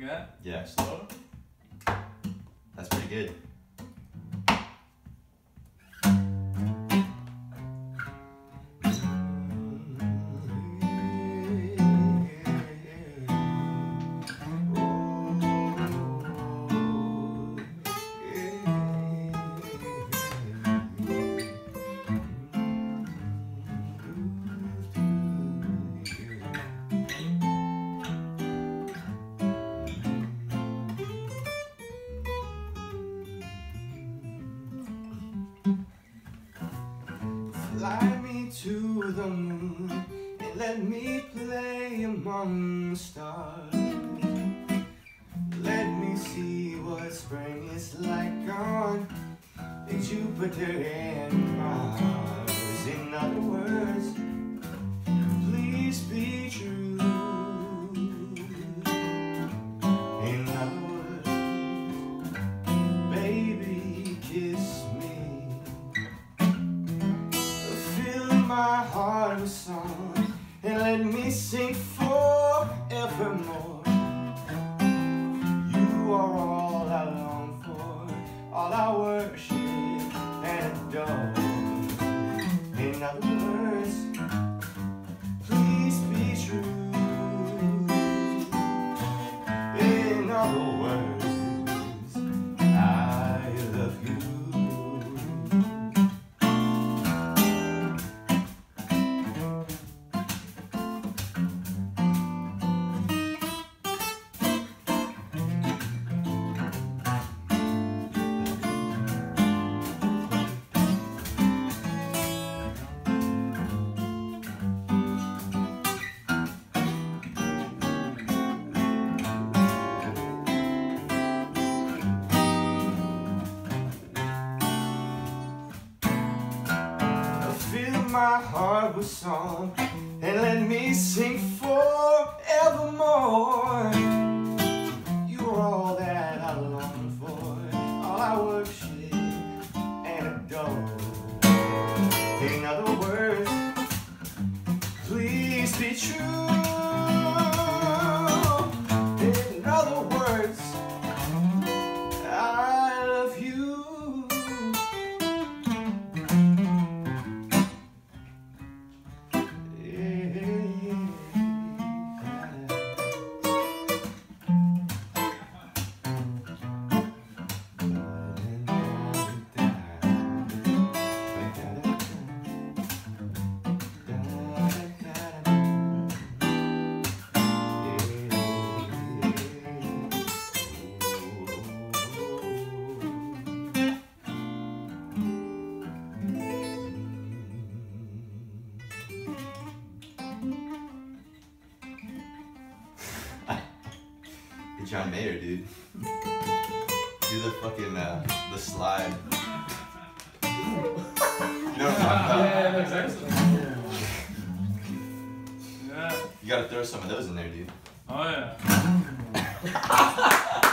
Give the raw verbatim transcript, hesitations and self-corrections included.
that? Yeah. Slow? That's pretty good. Fly me to the moon and let me play among the stars. Let me see what spring is like on Jupiter and Mars. In other words, please be true. In other words, baby, kiss me. Fill my heart with song and let me sing forevermore. You are all I long for, all I worship and adore. In other words, please be true. In other words, I love you. My heart with song and let me sing forevermore. You are all that I long for, all I worship and adore. In other words, please be true. In other words, I love you. John Mayer, dude. Do the fucking, uh, the slide. You know what I'm talking about? Yeah, that's excellent. Yeah. You gotta throw some of those in there, dude. Oh, yeah.